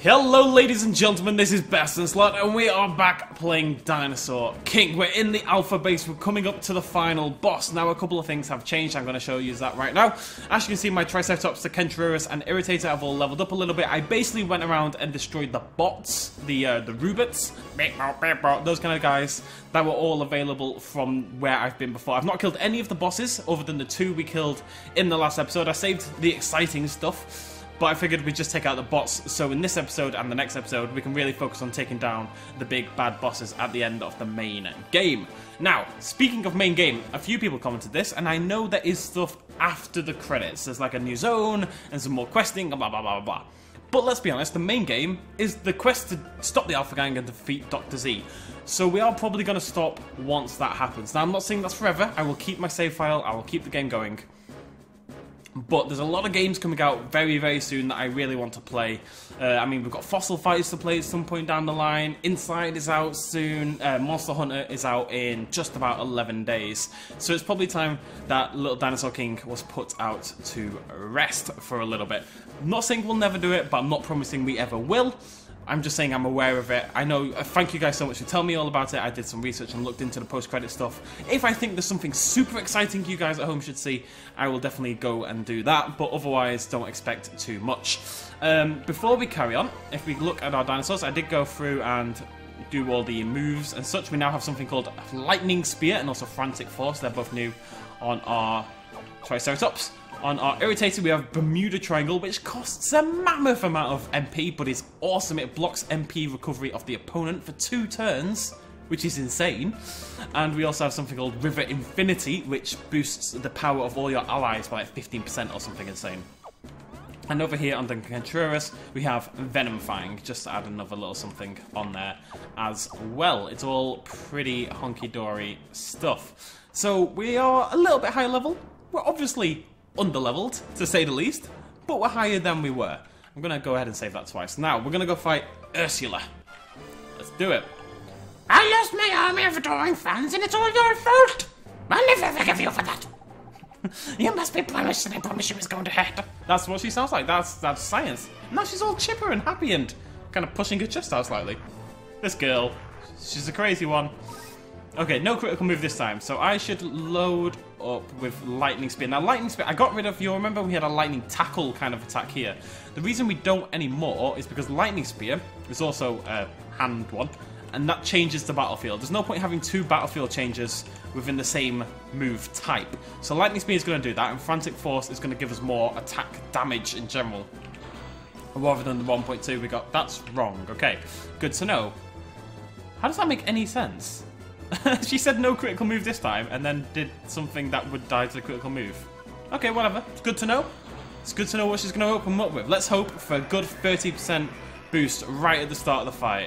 Hello ladies and gentlemen, this is Best in Slot and we are back playing Dinosaur King. We're in the alpha base, we're coming up to the final boss. Now a couple of things have changed, I'm going to show you that right now. As you can see, my Triceratops, the Kentrourus and Irritator have all leveled up a little bit. I basically went around and destroyed the bots, the Rubits, those kind of guys that were all available from where I've been before. I've not killed any of the bosses other than the two we killed in the last episode. I saved the exciting stuff, but I figured we'd just take out the bots, so in this episode and the next episode, we can really focus on taking down the big bad bosses at the end of the main game. Now, speaking of main game, a few people commented this, and I know there is stuff after the credits. There's like a new zone, and some more questing, blah blah blah blah. But let's be honest, the main game is the quest to stop the Alpha Gang and defeat Dr. Z. So we are probably going to stop once that happens. Now, I'm not saying that's forever. I will keep my save file, I will keep the game going. But there's a lot of games coming out very, very soon that I really want to play. I mean, we've got Fossil Fighters to play at some point down the line. Inside is out soon. Monster Hunter is out in just about 11 days. So it's probably time that Little Dinosaur King was put out to rest for a little bit. I'm not saying we'll never do it, but I'm not promising we ever will. I'm just saying I'm aware of it. I know, thank you guys so much for telling me all about it. I did some research and looked into the post-credit stuff. If I think there's something super exciting you guys at home should see, I will definitely go and do that, but otherwise don't expect too much. Before we carry on, if we look at our dinosaurs, I did go through and do all the moves and such. We now have something called Lightning Spear and also Frantic Force. They're both new on our Triceratops. On our Irritator, we have Bermuda Triangle, which costs a mammoth amount of MP, but is awesome. It blocks MP recovery of the opponent for 2 turns, which is insane. And we also have something called River Infinity, which boosts the power of all your allies by like 15% or something insane. And over here on the Kentrourus, we have Venom Fang, just to add another little something on there as well. It's all pretty honky-dory stuff. So we are a little bit higher level. We're obviously underleveled, to say the least, but we're higher than we were. I'm gonna go ahead and save that twice. Now, we're gonna go fight Ursula. Let's do it. I lost my army of adoring fans and it's all your fault! I'll never forgive you for that! You must be punished and I promise you it's going to hurt. That's what she sounds like, that's science. Now she's all chipper and happy and kind of pushing her chest out slightly. This girl, she's a crazy one. Okay, no critical move this time, so I should load up with Lightning Spear. Now, Lightning Spear, I got rid of, you remember we had a Lightning Tackle kind of attack here. The reason we don't anymore is because Lightning Spear is also a hand one, and that changes the battlefield. There's no point having 2 battlefield changes within the same move type. So Lightning Spear is going to do that, and Frantic Force is going to give us more attack damage in general, rather than the 1.2 we got. That's wrong, okay. Good to know. How does that make any sense? She said no critical move this time, and then did something that would die to the critical move. Okay, whatever. It's good to know. It's good to know what she's going to open up with. Let's hope for a good 30% boost right at the start of the fight.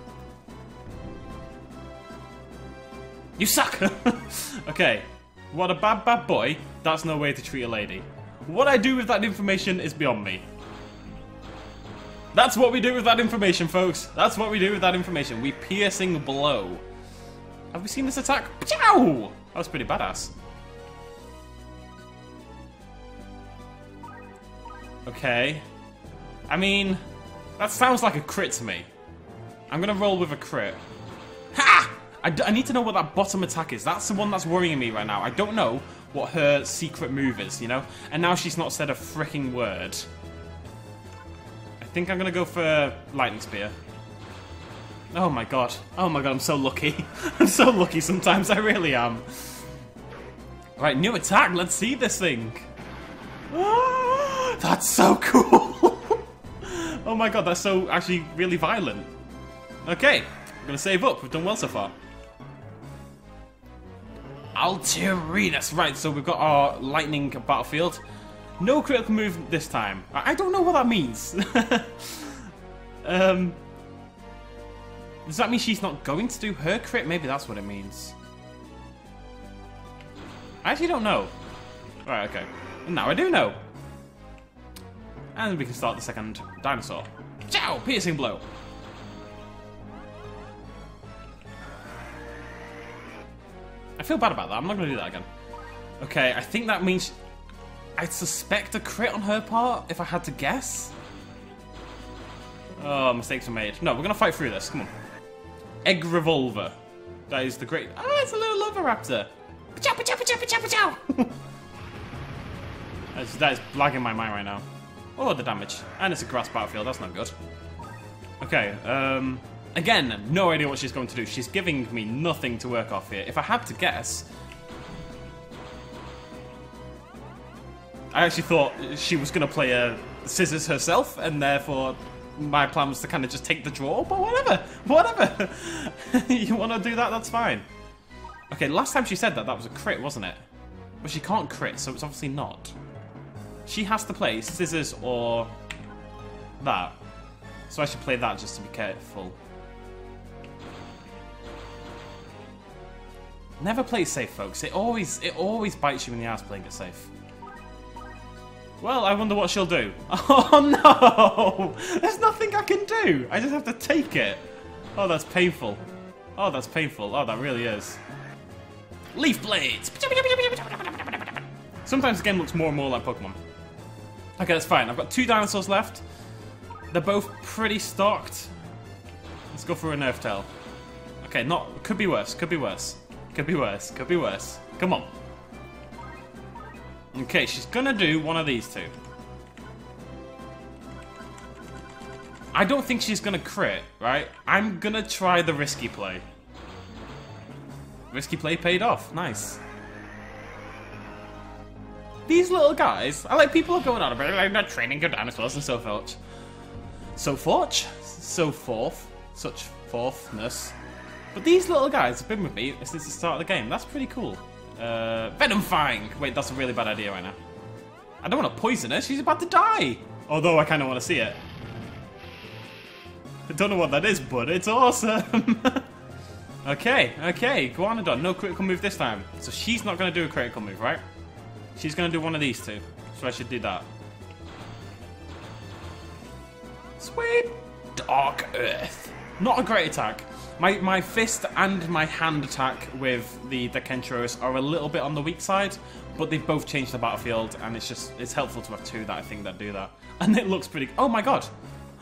You suck! Okay. What a bad boy. That's no way to treat a lady. What I do with that information is beyond me. That's what we do with that information, folks. That's what we do with that information. We piercing blow. Have we seen this attack? Pow! That was pretty badass. Okay. I mean, that sounds like a crit to me. I'm gonna roll with a crit. Ha! I need to know what that bottom attack is. That's the one that's worrying me right now. I don't know what her secret move is, you know? And now she's not said a freaking word. I think I'm gonna go for Lightning Spear. Oh my god, I'm so lucky. I'm so lucky sometimes, I really am. Right, new attack, let's see this thing. That's so cool. Oh my god, that's so actually really violent. Okay, I'm gonna save up, we've done well so far. Alterinus, right, so we've got our lightning battlefield. No critical move this time. I don't know what that means. Does that mean she's not going to do her crit? Maybe that's what it means. I actually don't know. Right, okay. Now I do know. And we can start the second dinosaur. Ciao! Piercing blow. I feel bad about that. I'm not going to do that again. Okay, I think that means... I suspect a crit on her part, if I had to guess. Oh, mistakes were made. No, we're gonna fight through this. Come on. Egg Revolver. That is the great... Oh, it's a little lava raptor. Pachow, pachow, pachow, pachow, pachow. That is blagging my mind right now. Oh, the damage. And it's a grass battlefield. That's not good. Okay, again, no idea what she's going to do. She's giving me nothing to work off here. If I had to guess... I actually thought she was going to play a scissors herself, and therefore my plan was to kind of just take the draw, but whatever. Whatever. You want to do that? That's fine. Okay, last time she said that, that was a crit, wasn't it? But she can't crit, so it's obviously not. She has to play scissors or that. So I should play that just to be careful. Never play safe, folks. It always bites you in the ass playing it safe. Well, I wonder what she'll do. Oh no! There's nothing I can do! I just have to take it. Oh, that's painful. Oh, that's painful. Oh, that really is. Leaf Blades! Sometimes the game looks more and more like Pokemon. Okay, that's fine. I've got 2 dinosaurs left. They're both pretty stocked. Let's go for a Nerf Tail. Okay, could be worse, could be worse. Could be worse, could be worse. Come on. Okay, she's gonna do one of these 2. I don't think she's gonna crit, right? I'm gonna try the risky play. Risky play paid off. Nice. These little guys, I like people are going on about like not training good dinosaurs and so forth. So forth? So forth. Such forthness. But these little guys have been with me since the start of the game. That's pretty cool. Venom Fang! Wait, that's a really bad idea right now. I don't want to poison her, she's about to die! Although I kind of want to see it. I don't know what that is, but it's awesome! Okay, Guanodon, no critical move this time. So she's not going to do a critical move, right? She's going to do one of these 2. So I should do that. Sweet! Dark Earth. Not a great attack. My fist and my hand attack with the Kentro's are a little bit on the weak side, but they've both changed the battlefield, and it's helpful to have 2 that I think that do that. And it looks pretty... Oh my god!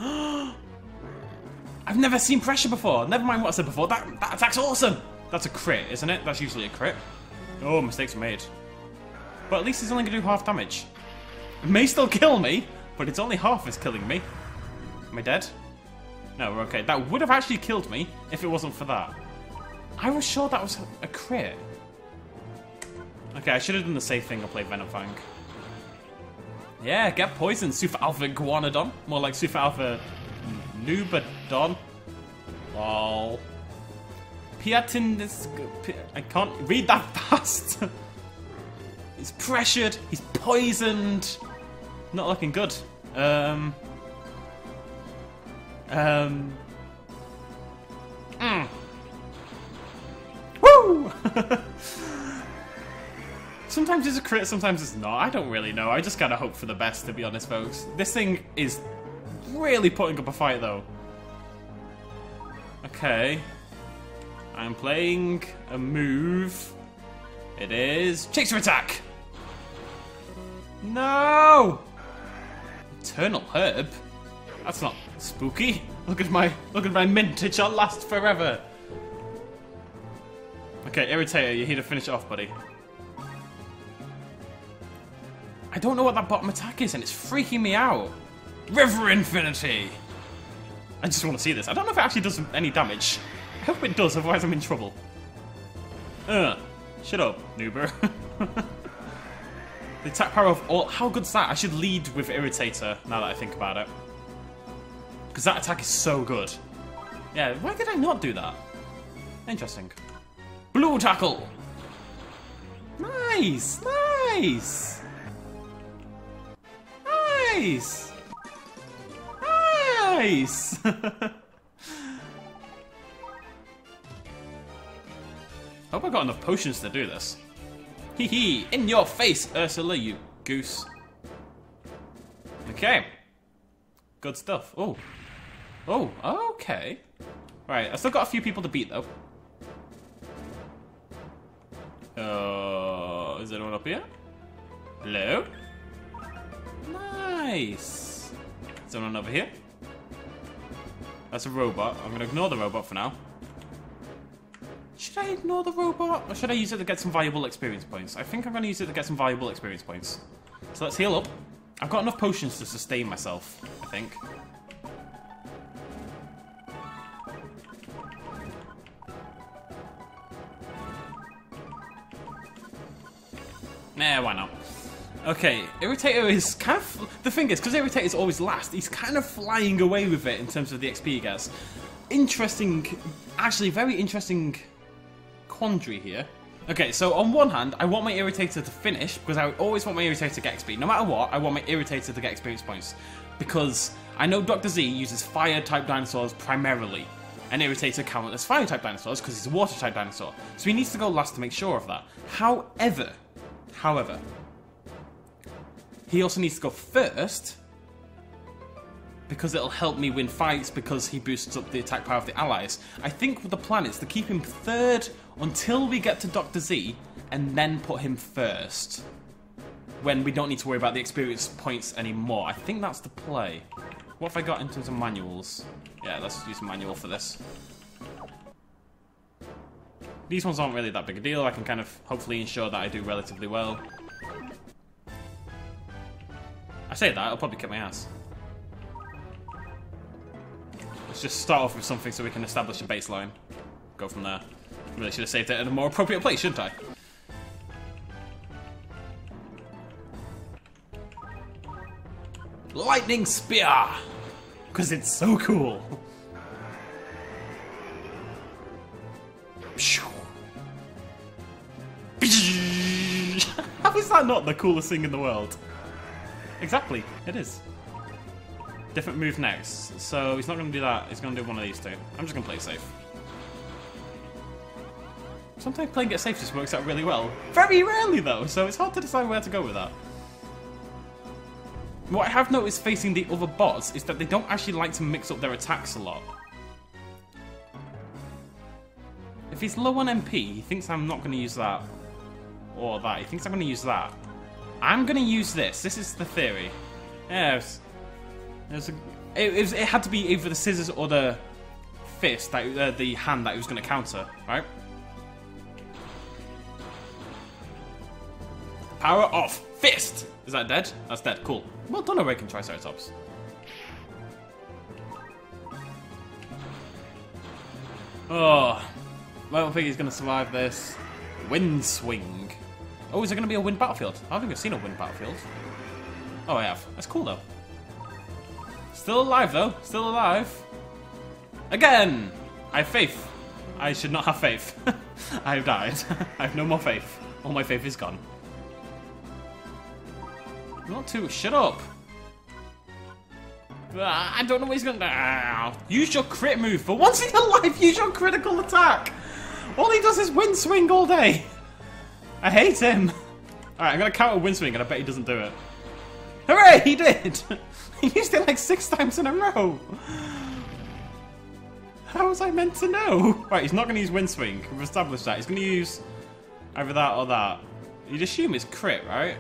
I've never seen pressure before. Never mind what I said before. That attack's awesome! That's a crit, isn't it? That's usually a crit. Oh, mistakes were made. But at least he's only going to do half damage. It may still kill me, but it's only half is killing me. Am I dead? No, we're okay. That would have actually killed me if it wasn't for that. I was sure that was a crit. Okay, I should have done the safe thing and played Venom Fang. Yeah, get poisoned, Super Alpha Guanodon. More like Super Alpha Nubodon. Lol. Piatin... I can't read that fast. He's pressured. He's poisoned. Not looking good. Woo! Sometimes it's a crit, sometimes it's not. I don't really know. I just gotta hope for the best, to be honest, folks. This thing is really putting up a fight, though. Okay. I'm playing a move. It is... Chaser Attack! No! Eternal Herb? That's not spooky. Look at my mint. It shall last forever. Okay, Irritator, you're here to finish it off, buddy. I don't know what that bottom attack is, and it's freaking me out. River Infinity. I just want to see this. I don't know if it actually does any damage. I hope it does, otherwise I'm in trouble. Shut up, noober. The attack power of all... How good's that? I should lead with Irritator, now that I think about it. Because that attack is so good. Yeah, why did I not do that? Interesting. Blue Tackle! Nice! Nice! Nice! Nice! Hope I got enough potions to do this. Hee hee! In your face, Ursula, you goose. Okay. Good stuff. Oh. Oh, okay. Right, I still got a few people to beat, though. Is anyone up here? Hello? Nice. Is anyone over here? That's a robot. I'm going to ignore the robot for now. Should I ignore the robot? Or should I use it to get some valuable experience points? I think I'm going to use it to get some valuable experience points. So let's heal up. I've got enough potions to sustain myself, I think. Nah, why not? Okay, Irritator is kind of... The thing is, because Irritator is always last, he's kind of flying away with it in terms of the XP he gets. Interesting... Actually, very interesting quandary here. Okay, so on one hand, I want my Irritator to finish, because I always want my Irritator to get XP. No matter what, I want my Irritator to get experience points. Because I know Dr. Z uses fire-type dinosaurs primarily. And Irritator count as fire-type dinosaurs, because he's a water-type dinosaur. So he needs to go last to make sure of that. However, he also needs to go first because it'll help me win fights because he boosts up the attack power of the allies. I think the plan is to keep him third until we get to Dr. Z and then put him first when we don't need to worry about the experience points anymore. I think that's the play. What have I got in terms of manuals? Yeah, let's use a manual for this. These ones aren't really that big a deal. I can kind of hopefully ensure that I do relatively well. I say that, I'll probably kick my ass. Let's just start off with something so we can establish a baseline. Go from there. Really should have saved it at a more appropriate place, shouldn't I? Lightning Spear! Because it's so cool. How is that not the coolest thing in the world? Exactly, it is. Different move next. So he's not going to do that, he's going to do one of these two. I'm just going to play it safe. Sometimes playing it safe just works out really well. Very rarely though, so it's hard to decide where to go with that. What I have noticed facing the other bots is that they don't actually like to mix up their attacks a lot. If he's low on MP, he thinks I'm not going to use that. Or that. He thinks I'm going to use that. I'm going to use this. This is the theory. Yeah, it had to be either the scissors or the fist, that, the hand that he was going to counter, right? Power off. Fist! Is that dead? That's dead. Cool. Well done, Awakened Triceratops. Oh. I don't think he's going to survive this. Wind Swing. Oh, is there going to be a wind battlefield? I don't think I've seen a wind battlefield. Oh, I have. That's cool, though. Still alive, though. Still alive. Again! I have faith. I should not have faith. I have died. I have no more faith. All my faith is gone. Not too. Shut up. I don't know what he's going to do. Use your crit move. For once in your life, use your critical attack. All he does is wind swing all day. I hate him. Alright, I'm going to counter wind swing and I bet he doesn't do it. Hooray, he did. He used it like 6 times in a row. How was I meant to know? Right, he's not going to use wind swing. We've established that. He's going to use either that or that. You'd assume it's crit, right?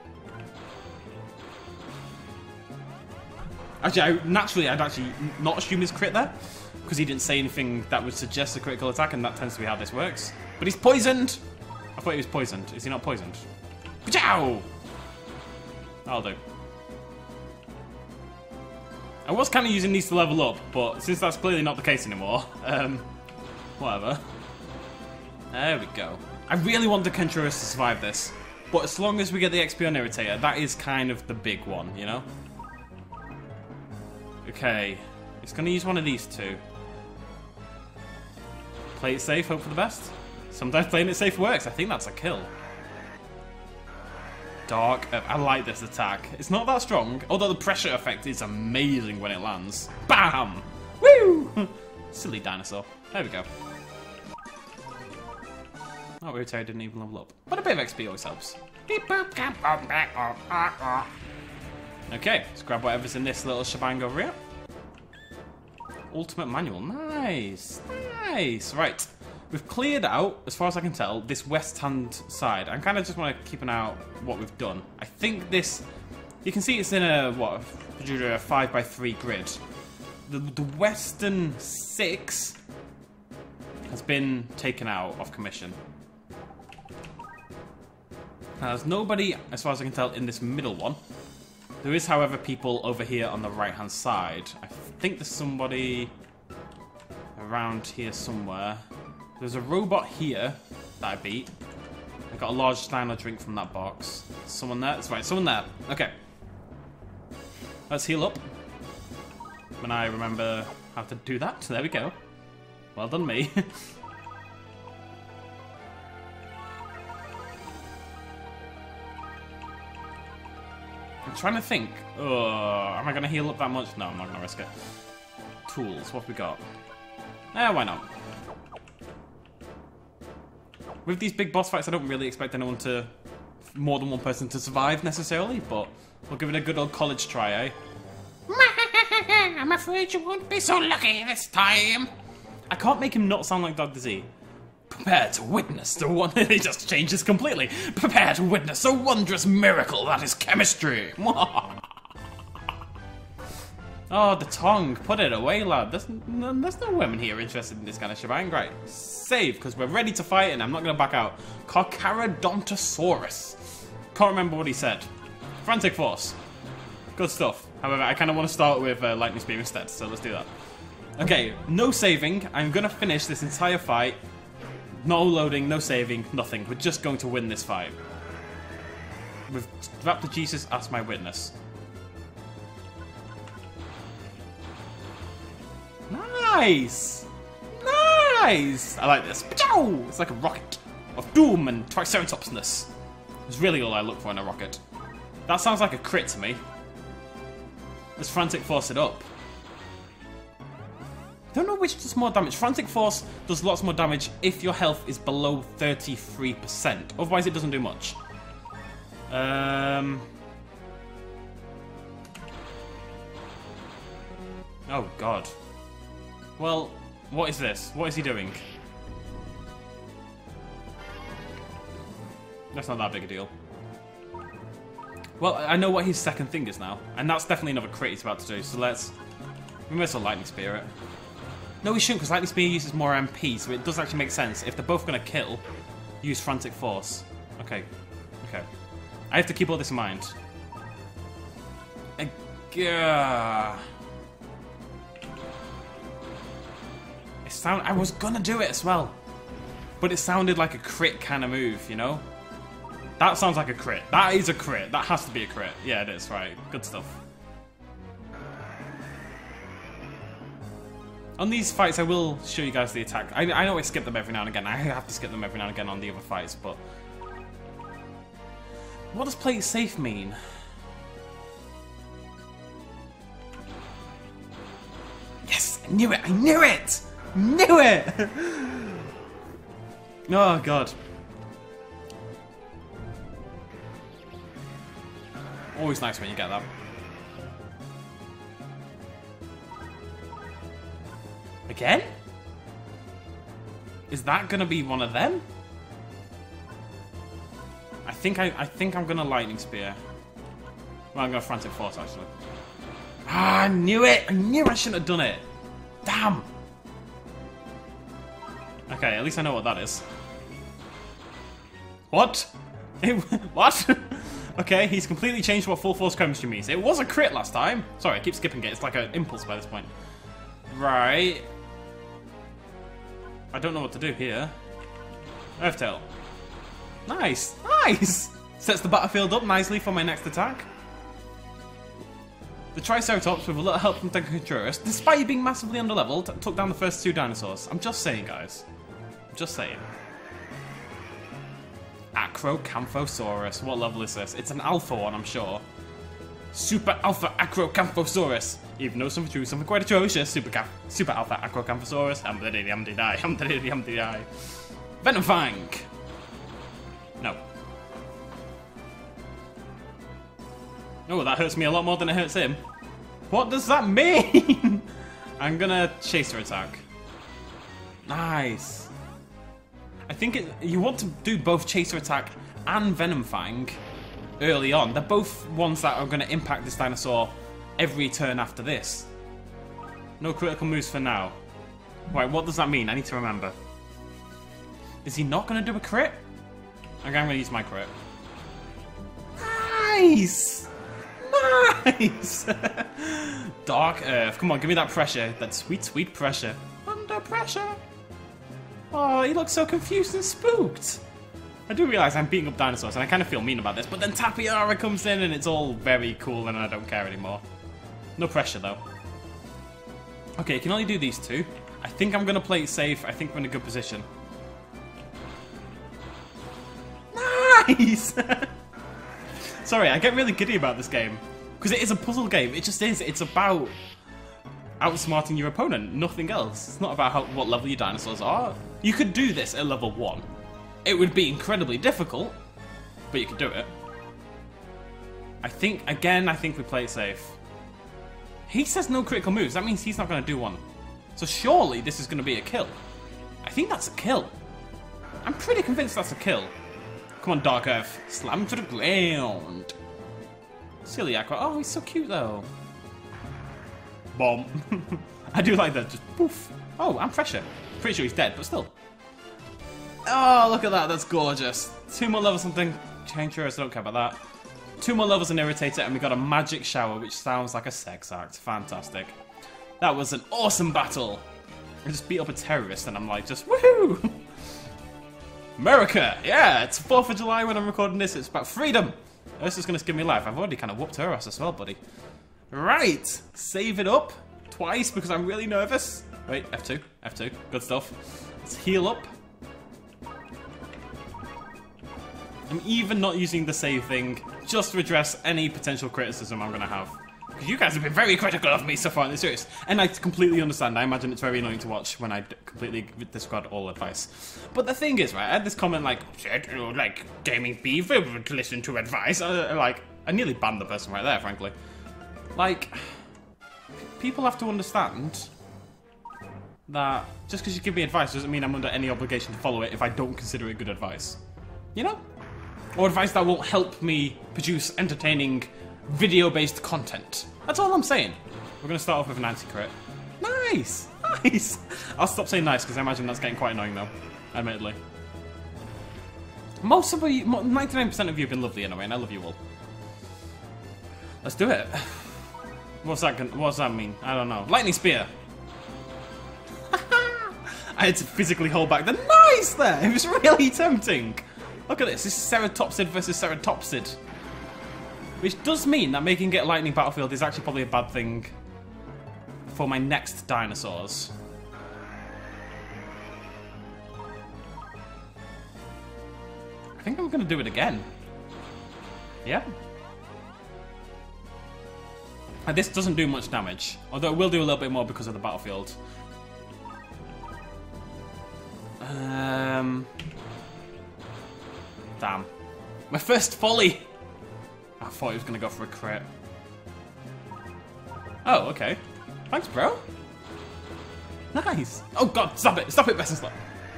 Actually, naturally, I'd actually not assume his crit there, because he didn't say anything that would suggest a critical attack, and that tends to be how this works. But he's poisoned! I thought he was poisoned. Is he not poisoned? Ka-chow! That'll do. I was kind of using these to level up, but since that's clearly not the case anymore, whatever. There we go. I really want the Kentroris to survive this, but as long as we get the XP on Irritator, that is kind of the big one, you know? Okay, it's going to use one of these two. Play it safe, hope for the best. Sometimes playing it safe works. I think that's a kill. Dark. I like this attack. It's not that strong, although the pressure effect is amazing when it lands. Bam! Woo! Silly dinosaur. There we go. Oh, Irritator didn't even level up. But a bit of XP always helps. Okay, let's grab whatever's in this little shebang over here. Ultimate manual. Nice. Nice. Right. We've cleared out, as far as I can tell, this west-hand side. I kind of just want to keep an eye out what we've done. I think this... You can see it's in a, what, a 5x3 grid. the Western 6 has been taken out of commission. Now, there's nobody, as far as I can tell, in this middle one. There is, however, people over here on the right-hand side. I think there's somebody around here somewhere. There's a robot here that I beat. I got a large Steiner drink from that box. Someone there? That's right, someone there. Okay. Let's heal up. When I remember how to do that. There we go. Well done, me. I'm trying to think. Am I going to heal up that much? No, I'm not going to risk it. Tools, what have we got? Why not? With these big boss fights, I don't really expect anyone to... more than one person to survive, necessarily, but we'll give it a good old college try, eh? I'm afraid you won't be so lucky this time. I can't make him not sound like Dr. Z. Prepare to witness the one... He just changes completely. Prepare to witness a wondrous miracle that is chemistry. Oh, the tongue. Put it away, lad. There's no women here interested in this kind of shebang. Right. Save, because we're ready to fight, and I'm not going to back out. Carcharodontosaurus. Can't remember what he said. Frantic Force. Good stuff. However, I kind of want to start with Lightning Spear instead, so let's do that. Okay, no saving. I'm going to finish this entire fight. No loading, no saving, nothing. We're just going to win this fight. With Raptor Jesus as my witness. Nice! Nice! I like this. It's like a rocket of doom and triceratopsness. It's really all I look for in a rocket. That sounds like a crit to me. Let's Frantic Force it up. I don't know which does more damage. Frantic Force does lots more damage if your health is below 33%. Otherwise, it doesn't do much. Oh, God. Well, what is this? What is he doing? That's not that big a deal. Well, I know what his second thing is now. And that's definitely another crit he's about to do. So we might as well Lightning Spear it. No, we shouldn't, because Lightning Spear uses more MP, so it does actually make sense. If they're both going to kill, use Frantic Force. Okay. Okay. I have to keep all this in mind. I was going to do it as well. But it sounded like a crit kind of move, you know? That sounds like a crit. That is a crit. That has to be a crit. Yeah, it is, right. Good stuff. On these fights, I will show you guys the attack. I know I skip them every now and again. I have to skip them every now and again on the other fights, but... What does play it safe mean? Yes! I knew it! I knew it! Knew it! Oh, God. Always nice when you get that. Again? Is that gonna be one of them? I think I'm gonna Lightning Spear. Well, I'm gonna Frantic Force actually. Ah, I knew it! I knew I shouldn't have done it! Damn! Okay, at least I know what that is. What? What? Okay, he's completely changed what full force chemistry means. It was a crit last time. Sorry, I keep skipping it. It's like an impulse by this point. Right. I don't know what to do here. Earthtail. Nice. Nice! Sets the battlefield up nicely for my next attack. The Triceratops, with a little help from Denkachuris, despite being massively underleveled, took down the first two dinosaurs. I'm just saying, guys. I'm just saying. Acrocanthosaurus. What level is this? It's an alpha one, I'm sure. Super Alpha Acrocanthosaurus. Even though something quite atrocious. Super Alpha Acrocanthosaurus. Venom Fang. No. Oh, that hurts me a lot more than it hurts him. What does that mean? I'm gonna Chaser Attack. Nice. I think you want to do both Chaser Attack and Venom Fang early on. They're both ones that are going to impact this dinosaur every turn after this. No critical moves for now. Wait, what does that mean? I need to remember. Is he not going to do a crit? Okay, I'm going to use my crit. Nice! Nice! Dark Earth. Come on, give me that pressure. That sweet, sweet pressure. Under pressure. Oh, he looks so confused and spooked. I do realise I'm beating up dinosaurs and I kind of feel mean about this, but then Tapiara comes in and it's all very cool and I don't care anymore. No pressure though. Okay, you can only do these two. I think I'm going to play it safe. I think we're in a good position. Nice! Sorry, I get really giddy about this game. Because it is a puzzle game. It just is. It's about outsmarting your opponent. Nothing else. It's not about what level your dinosaurs are. You could do this at level 1. It would be incredibly difficult, but you could do it. I think we play it safe. He says no critical moves. That means he's not going to do one. So surely this is going to be a kill. I think that's a kill. I'm pretty convinced that's a kill. Come on, Dark Earth. Slam to the ground. Silly Aqua. Oh, he's so cute, though. Bomb. I do like that. Just poof. Oh, I'm pressure. Pretty sure he's dead, but still. Oh, look at that. That's gorgeous. 2 more levels, something. Change yours. I don't care about that. 2 more levels in Irritator, and we got a magic shower, which sounds like a sex act. Fantastic. That was an awesome battle. I just beat up a terrorist, and I'm like, just woohoo! America! Yeah, it's 4th of July when I'm recording this. It's about freedom. This is going to skip me life. I've already kind of whooped her ass as well, buddy. Right. Save it up. Twice, because I'm really nervous. Wait, F2. F2. Good stuff. Let's heal up. I'm even not using the save thing, just to address any potential criticism I'm going to have. Because you guys have been very critical of me so far in this series. And I completely understand. I imagine it's very annoying to watch when I completely discard all advice. But the thing is, right, I had this comment like, gaming beef would listen to advice. I nearly banned the person right there, frankly. Like, people have to understand that just because you give me advice doesn't mean I'm under any obligation to follow it if I don't consider it good advice. You know? Or advice that won't help me produce entertaining video-based content. That's all I'm saying. We're going to start off with an anti-crit. Nice! Nice! I'll stop saying nice because I imagine that's getting quite annoying though. Admittedly. Most of you, 99% of you have been lovely anyway, and I love you all. Let's do it. What's that mean? I don't know. Lightning Spear! I had to physically hold back the nice there! It was really tempting! Look at this, this is Ceratopsid versus Ceratopsid. Which does mean that making it Lightning Battlefield is actually probably a bad thing for my next dinosaurs. I think I'm going to do it again. Yeah. And this doesn't do much damage, although it will do a little bit more because of the battlefield. Damn. My first volley! I thought he was going to go for a crit. Oh, okay. Thanks, bro. Nice. Oh, God, stop it. Stop it, Best in Slot.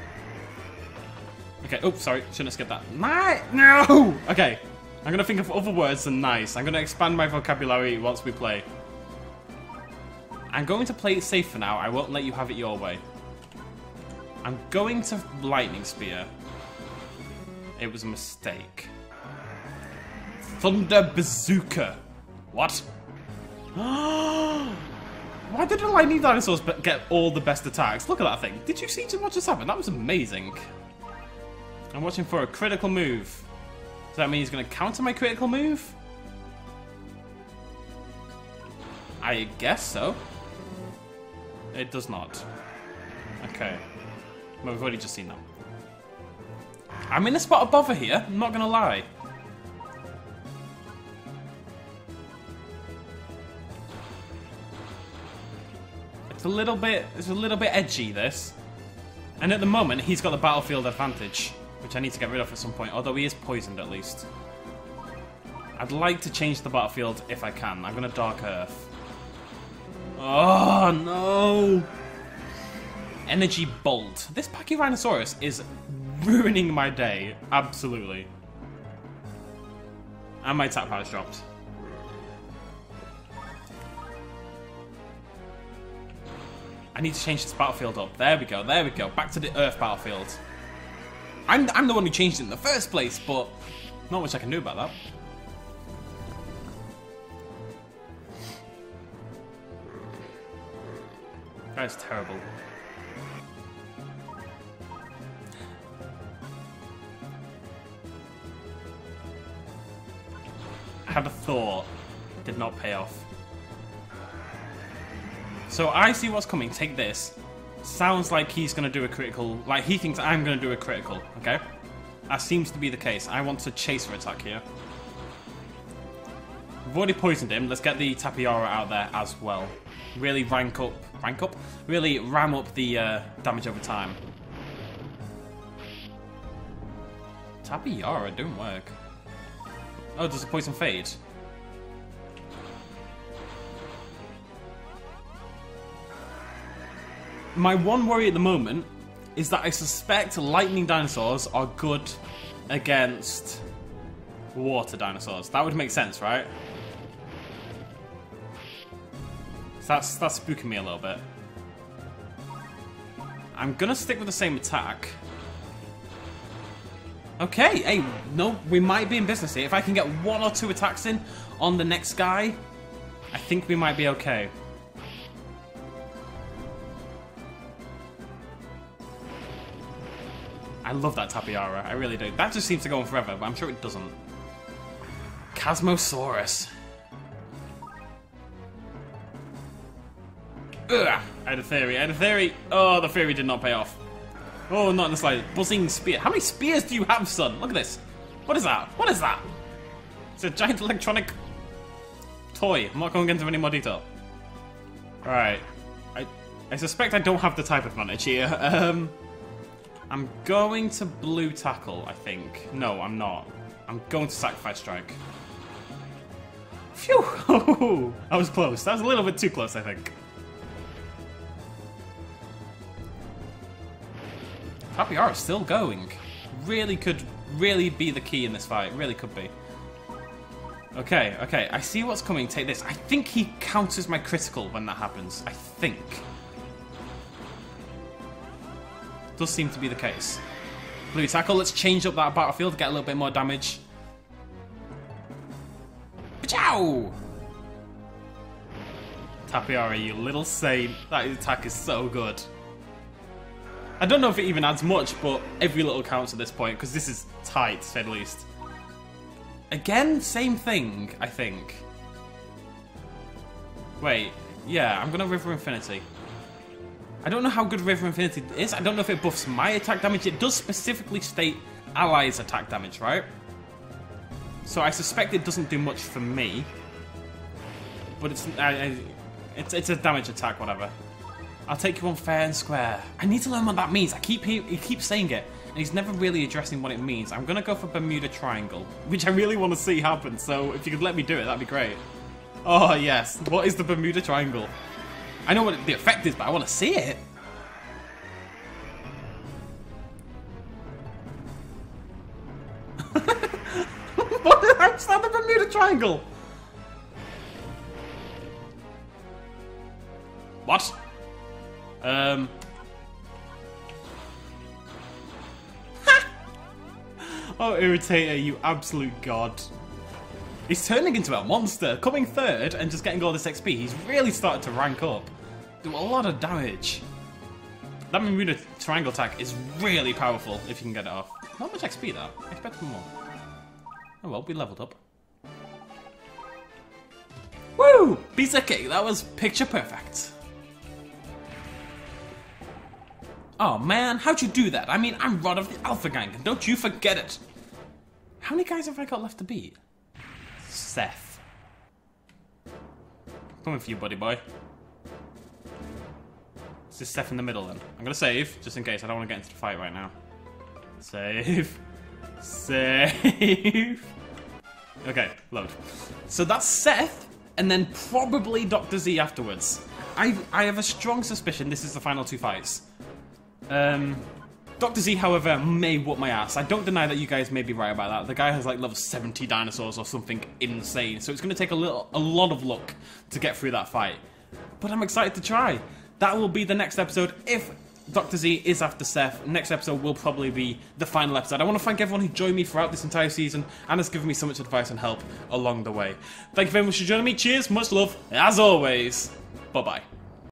Okay, oh, sorry. Shouldn't have skipped that. No! Okay. I'm going to think of other words than nice. I'm going to expand my vocabulary once we play. I'm going to play it safe for now. I won't let you have it your way. I'm going to Lightning Spear. It was a mistake. Thunder Bazooka. What? Why did the lightning dinosaurs get all the best attacks? Look at that thing. Did you see what just happened? That was amazing. I'm watching for a critical move. Does that mean he's going to counter my critical move? I guess so. It does not. Okay. Well, we've already just seen that. I'm in a spot of bother here, I'm not going to lie. It's a little bit edgy, this. And at the moment, he's got the battlefield advantage, which I need to get rid of at some point, although he is poisoned at least. I'd like to change the battlefield if I can. I'm going to Dark Earth. Oh, no! Energy Bolt. This Pachyrhinosaurus is ruining my day. Absolutely. And my attack power's dropped. I need to change this battlefield up. There we go, there we go. Back to the Earth battlefield. I'm the one who changed it in the first place, but not much I can do about that. That is terrible. I had a thought. It did not pay off. So I see what's coming. Take this. Sounds like he's going to do a critical. Like he thinks I'm going to do a critical. Okay? That seems to be the case. I want to chaser attack here. We've already poisoned him. Let's get the Tapiora out there as well. Really rank up? Really ram up the damage over time. Tapiora don't work. Oh, does the poison fade? My one worry at the moment is that I suspect lightning dinosaurs are good against water dinosaurs. That would make sense, right? So that's spooking me a little bit. I'm gonna stick with the same attack. Okay, hey, no, we might be in business here. If I can get 1 or 2 attacks in on the next guy, I think we might be okay. I love that Tapiora, I really do. That just seems to go on forever, but I'm sure it doesn't. Chasmosaurus. Ugh, I had a theory, Oh, the theory did not pay off. Oh, not in the slightest. Buzzing spear. How many spears do you have, son? Look at this. What is that? What is that? It's a giant electronic toy. I'm not going into any more detail. Alright. I suspect I don't have the type advantage here. I'm going to blue tackle, I think. No, I'm not. I'm going to sacrifice strike. Phew! I was close. That was a little bit too close, I think. Tapiora is still going. Really could be the key in this fight. Really could be. Okay, okay. I see what's coming. Take this. I think he counters my critical when that happens. I think. Does seem to be the case. Blue tackle. Let's change up that battlefield. Get a little bit more damage. Pachow! Tapiora, you little saint. That attack is so good. I don't know if it even adds much, but every little counts at this point, because this is tight, to say the least. Again, same thing, I think. Wait, yeah, I'm gonna River Infinity. I don't know how good River Infinity is. I don't know if it buffs my attack damage. It does specifically state allies' attack damage, right? So I suspect it doesn't do much for me. But it's a damage attack, whatever. I'll take you on fair and square. I need to learn what that means. He keeps saying it, and he's never really addressing what it means. I'm gonna go for Bermuda Triangle, which I really want to see happen. So if you could let me do it, that'd be great. Oh yes, what is the Bermuda Triangle? I know what the effect is, but I want to see it. How's that the Bermuda Triangle? What? Oh, Irritator, you absolute god. He's turning into a monster, coming third and just getting all this XP. He's really started to rank up. Do a lot of damage. That Bermuda Triangle attack is really powerful if you can get it off. Not much XP though. I expect more. Oh well, we leveled up. Woo! Piece of cake, that was picture perfect. Oh man, how'd you do that? I mean, I'm Rod of the Alpha Gang, and don't you forget it! How many guys have I got left to beat? Seth. Coming for you, buddy boy. Is this Seth in the middle then? I'm gonna save, just in case. I don't want to get into the fight right now. Save. Save. Okay, load. So that's Seth, and then probably Dr. Z afterwards. I have a strong suspicion this is the final 2 fights. Dr. Z, however, may whoop my ass. I don't deny that you guys may be right about that. The guy has like level 70 dinosaurs or something insane, so it's going to take a lot of luck to get through that fight. But I'm excited to try. that will be the next episode. If Dr. Z is after Seth, next episode will probably be the final episode. I want to thank everyone who joined me throughout this entire season and has given me so much advice and help along the way. Thank you very much for joining me. Cheers, much love, as always. Bye-bye.